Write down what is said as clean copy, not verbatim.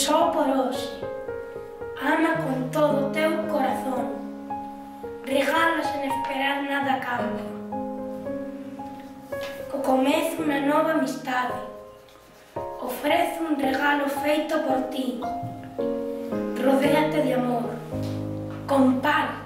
só por hoxe. Ama con todo o teu corazón. Regala sen esperar nada a cambio. Co comezo unha nova amistade. Ofrece un regalo feito por ti. Rodéate de amor. Comparte.